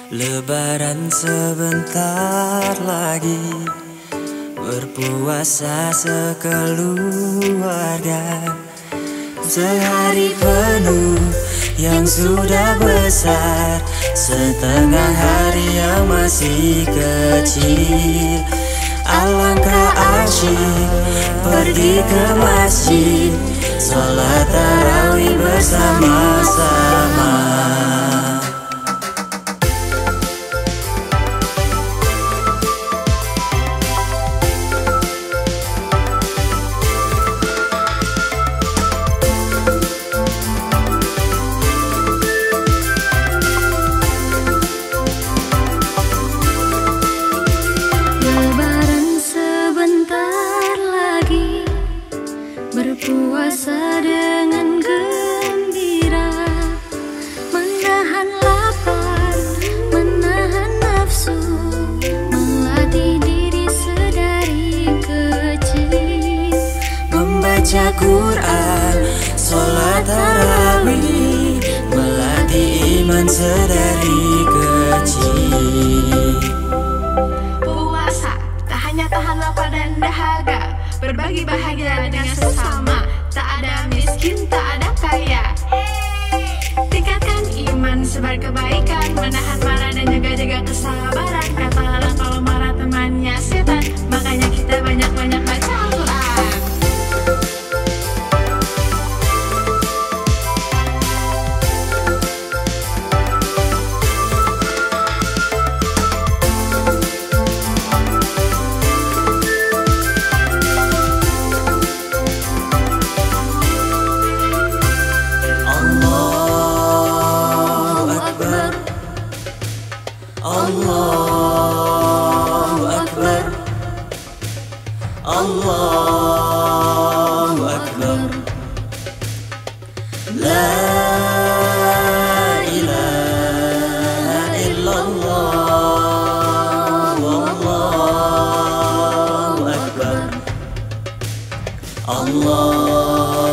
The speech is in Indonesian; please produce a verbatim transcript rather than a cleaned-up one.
Lebaran sebentar lagi, berpuasa sekeluarga. Sehari penuh yang sudah besar, setengah hari yang masih kecil. Alangkah asyik pergi ke masjid, sholat tarawih bersama-sama. Berpuasa dengan gembira, menahan lapar, menahan nafsu, melatih diri sedari kecil. Membaca Quran, sholat tarawih, melatih iman sedari kecil. Puasa tak hanya tahan lapar dan dahaga, berbagi bahagia dengan sesama. Tak ada miskin, tak ada kaya. Tingkatkan iman, sebar kebaikan, menahan marah dan juga jaga kesabaran. Kata Allah kalau marah temannya setan, makanya kita banyak-banyak baca Al-Quran. Allahu Akbar, Allahu Akbar, La ilaha illallah, Allahu Akbar, Allah.